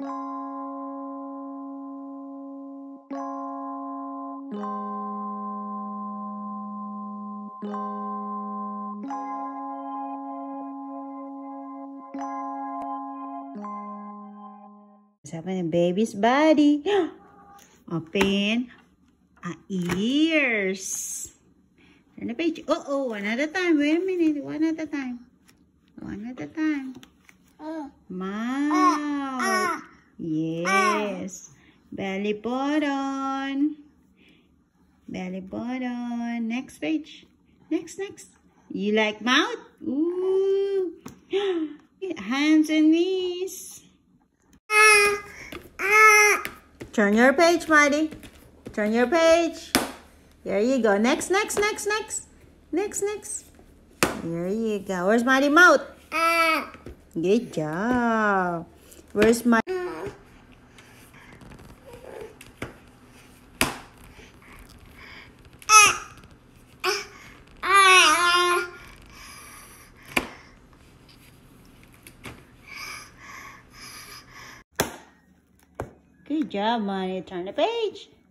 What's happening? Baby's body. Open ears. Turn the page. Oh, one at a time. Wait a minute. One at a time. One at a time. Mouth. Yes. Belly button. Belly button. Next page. Next. You like mouth? Ooh. Hands and knees. Turn your page, Maddie. Turn your page. There you go. Next. There you go. Where's Maddie mouth? Good job. Where's my... Good job, Maddie. Turn the page.